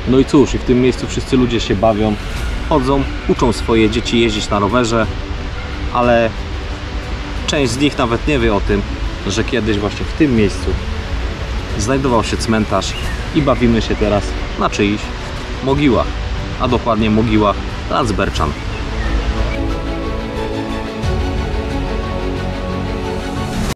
No i cóż, i w tym miejscu wszyscy ludzie się bawią, chodzą, uczą swoje dzieci jeździć na rowerze, ale część z nich nawet nie wie o tym, że kiedyś właśnie w tym miejscu znajdował się cmentarz i bawimy się teraz na czyichś mogiłach, a dokładnie mogiłach Landsberczan.